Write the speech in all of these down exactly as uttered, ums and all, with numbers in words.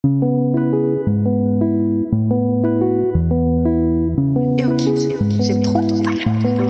Et au kit, j'aime trop ton talent.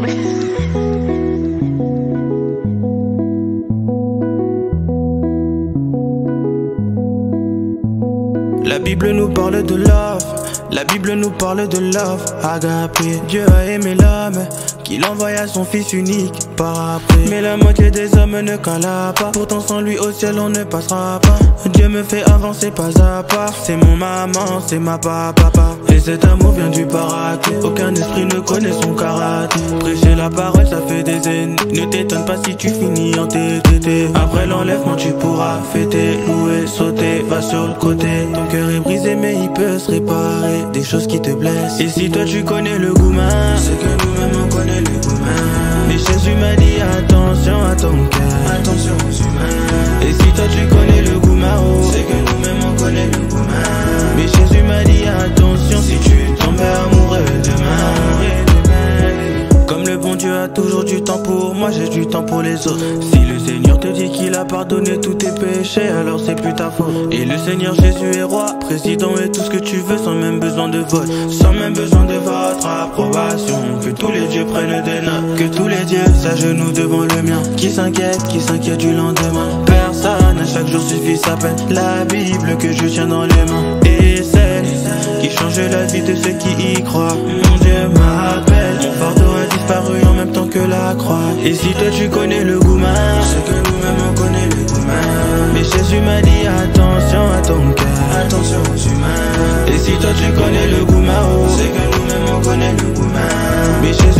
La Bible nous parle de love, la Bible nous parle de love, agapé. Dieu a aimé l'homme, qu'il envoya son fils unique par après. Mais la moitié des hommes ne cala pas, pourtant sans lui au ciel on ne passera pas. Dieu me fait avancer pas à pas, c'est mon maman, c'est ma papa. Et cet amour vient du paradis, aucun esprit ne connaît son karaté. Prêcher la parole ça fait des années, ne t'étonne pas si tu finis en T T T. Après l'enlèvement tu pourras fêter, louer, sauter, va sur le côté. Ton cœur est brisé mais il peut se réparer, des choses qui te blessent. Et si toi tu connais le gourmand, c'est que nous-mêmes on connaît le gourmand. Mais Jésus m'a dit attention à ton cœur, attention aux humains. Et si toi tu connais le gourmand, c'est que nous-mêmes on connaît le gourmand. Mais Jésus m'a dit attention si tu tombes amoureux demain. Comme le bon Dieu a toujours du temps pour moi, j'ai du temps pour les autres. Si le Seigneur te dit qu'il a pardonné tous tes péchés, alors c'est plus ta faute. Et le Seigneur Jésus est roi, président et tout ce que tu veux sans même besoin de vote, sans même besoin de votre approbation. Que tous les dieux prennent des notes, que tous les dieux s'agenouillent devant le mien. Qui s'inquiète, qui s'inquiète du lendemain? Personne, à chaque jour suffit sa peine. La Bible que je tiens dans les mains et celle qui change la vie de ceux qui y croient. Mon Dieu m'appelle, mon fardeau a disparu en même temps que la croix. Et si toi tu connais le gourmand, c'est que nous-mêmes on connaît le gourmand. Mais Jésus m'a dit attention à ton cœur, attention aux humains. Et si toi tu connais le gourmand, c'est que nous-mêmes on connaît le gourmand. Mais Jésus